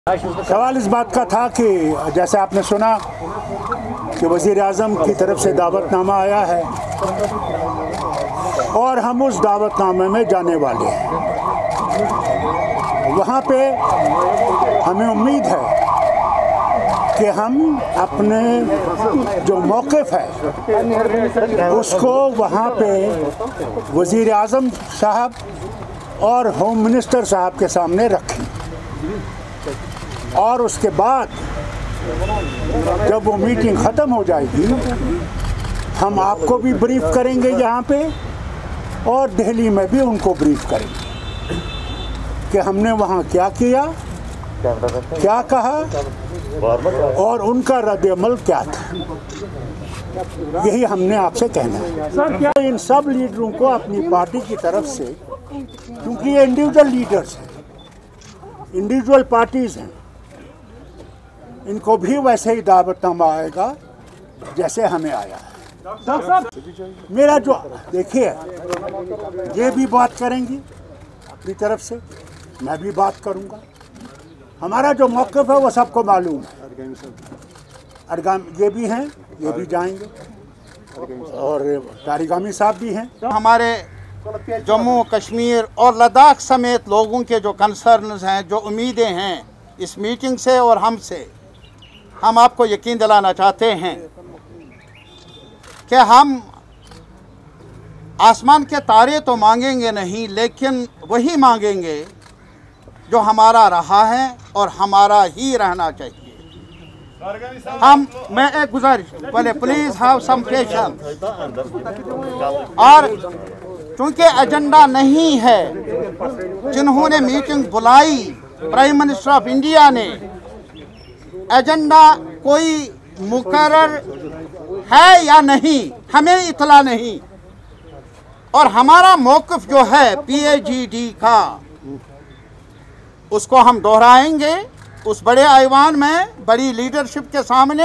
सवाल इस बात का था कि जैसे आपने सुना कि वज़ीर-ए-आज़म की तरफ से दावतनामा आया है और हम उस दावतनामे में जाने वाले हैं। वहाँ पे हमें उम्मीद है कि हम अपने जो मौक़िफ़ है उसको वहाँ पे वज़ीर-ए-आज़म साहब और होम मिनिस्टर साहब के सामने रखें और उसके बाद जब वो मीटिंग ख़त्म हो जाएगी हम आपको भी ब्रीफ करेंगे यहाँ पे और दिल्ली में भी उनको ब्रीफ करेंगे कि हमने वहाँ क्या किया, क्या कहा और उनका रद्द-ए-अमल क्या था। यही हमने आपसे कहना है। सर, क्या इन सब लीडरों को अपनी पार्टी की तरफ से, क्योंकि ये इंडिविजुअल लीडर्स हैं, इंडिविजुअल पार्टीज़ हैं, इनको भी वैसे ही दावतनामा आएगा जैसे हमें आया है। मेरा जो देखिए, ये भी बात करेंगी अपनी तरफ से, मैं भी बात करूंगा। हमारा जो मौक़िफ़ है वो सबको मालूम है। ये भी हैं, ये भी जाएंगे और तारिगामी साहब भी हैं। हमारे जम्मू कश्मीर और लद्दाख समेत लोगों के जो कंसर्न्स हैं, जो उम्मीदें हैं इस मीटिंग से और हमसे, हम आपको यकीन दिलाना चाहते हैं कि हम आसमान के तारे तो मांगेंगे नहीं, लेकिन वही मांगेंगे जो हमारा रहा है और हमारा ही रहना चाहिए। मैं एक गुजारिश, बोले प्लीज़ हैव सम पेशेंस। और क्योंकि एजेंडा नहीं है, जिन्होंने मीटिंग बुलाई प्राइम मिनिस्टर ऑफ इंडिया ने, एजेंडा कोई मुकर्रर है या नहीं हमें इतला नहीं। और हमारा मौक़िफ़ जो है PAGD का, उसको हम दोहराएंगे उस बड़े ऐवान में, बड़ी लीडरशिप के सामने।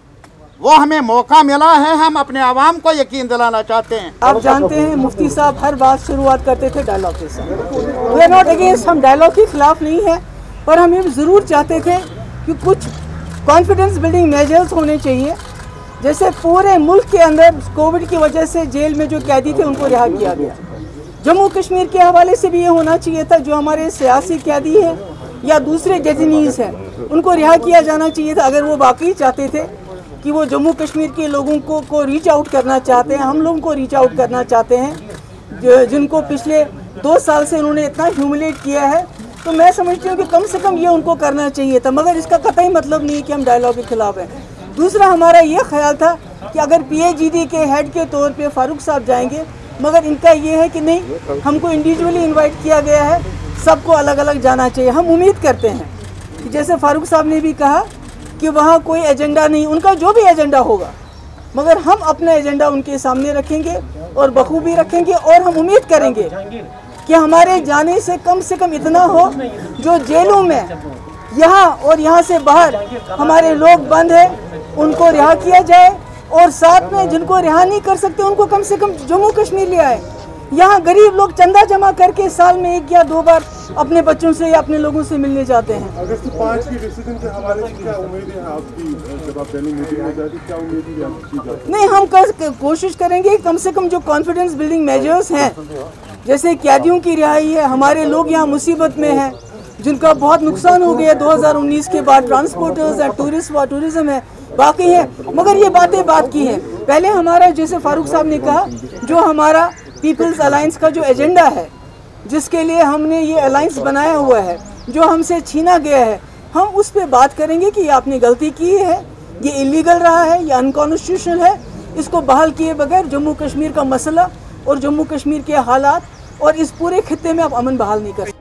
वो हमें मौका मिला है, हम अपने आवाम को यकीन दिलाना चाहते हैं। आप जानते हैं मुफ्ती साहब हर बात शुरुआत करते थे डायलॉग के साथ। वी आर नॉट अगेंस्ट, हम डायलॉग के खिलाफ नहीं है, पर हम ये ज़रूर चाहते थे कि कुछ कॉन्फिडेंस बिल्डिंग मेजर्स होने चाहिए। जैसे पूरे मुल्क के अंदर कोविड की वजह से जेल में जो कैदी थे उनको रिहा किया गया। जम्मू कश्मीर के हवाले से भी ये होना चाहिए था, जो हमारे सियासी कैदी हैं या दूसरे डेटेनीज़ हैं उनको रिहा किया जाना चाहिए था। अगर वो वाकई चाहते थे कि वो जम्मू कश्मीर के लोगों को रीच आउट करना चाहते हैं, हम लोगों को रीच आउट करना चाहते हैं, जिनको पिछले 2 साल से उन्होंने इतना ह्यूमिलेट किया है, तो मैं समझती हूँ कि कम से कम ये उनको करना चाहिए था। मगर इसका कतई मतलब नहीं कि हम डायलॉग के खिलाफ हैं। दूसरा, हमारा ये ख्याल था कि अगर PAGD के हेड के तौर पे फारूक साहब जाएंगे, मगर इनका ये है कि नहीं, हमको इंडिविजुअली इनवाइट किया गया है, सबको अलग अलग जाना चाहिए। हम उम्मीद करते हैं कि जैसे फारूक साहब ने भी कहा कि वहाँ कोई एजेंडा नहीं, उनका जो भी एजेंडा होगा, मगर हम अपना एजेंडा उनके सामने रखेंगे और बखूबी रखेंगे। और हम उम्मीद करेंगे कि हमारे जाने से कम इतना हो, जो जेलों में यहाँ और यहाँ से बाहर हमारे लोग बंद हैं उनको रिहा किया जाए, और साथ में जिनको रिहा नहीं कर सकते उनको कम से कम जम्मू कश्मीर ले आए। यहाँ गरीब लोग चंदा जमा करके साल में 1 या 2 बार अपने बच्चों से या अपने लोगों से मिलने जाते हैं। अगस्त 5 की डिसीजन के हवाले से क्या उम्मीदें हैं आपकी? जब आप दिल्ली मीटिंग में जाती, क्या उम्मीदें? नहीं, हम कोशिश करेंगे कम से कम जो कॉन्फिडेंस बिल्डिंग मेजर्स हैं, जैसे कैदियों की रिहाई है, हमारे लोग यहाँ मुसीबत में हैं जिनका बहुत नुकसान हो गया 2019 के बाद, ट्रांसपोर्टर्स हैं, टूरिज्म है, बाकी हैं, मगर ये बात की है। पहले हमारा, जैसे फारूक साहब ने कहा, जो हमारा पीपल्स अलायंस का जो एजेंडा है, जिसके लिए हमने ये अलायंस बनाया हुआ है, जो हमसे छीना गया है, हम उस पर बात करेंगे कि ये आपने गलती की है, ये इलीगल रहा है, ये अनकॉन्स्टिट्यूशनल है, इसको बहाल किए बगैर जम्मू कश्मीर का मसला और जम्मू कश्मीर के हालात और इस पूरे खित्ते में आप अमन बहाल नहीं कर सकते।